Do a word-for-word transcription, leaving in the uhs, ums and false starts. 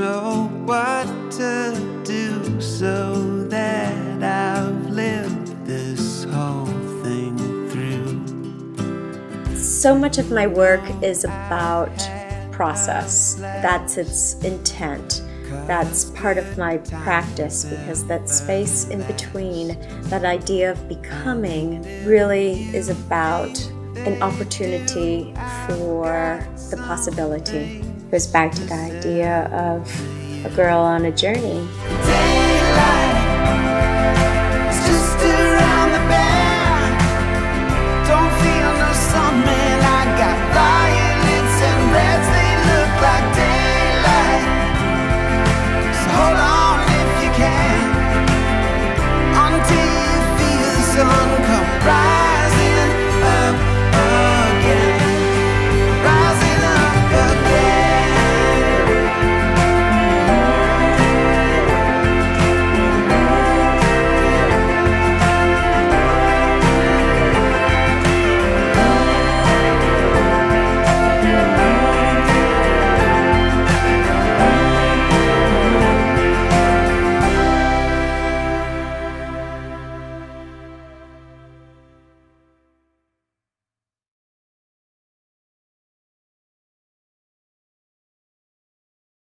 know what to do so that I've lived this whole thing through. So much of my work is about process. That's its intent. That's part of my practice, because that space in between, that idea of becoming, really is about an opportunity for the possibility. It goes back to the idea of a girl on a journey. Daylight.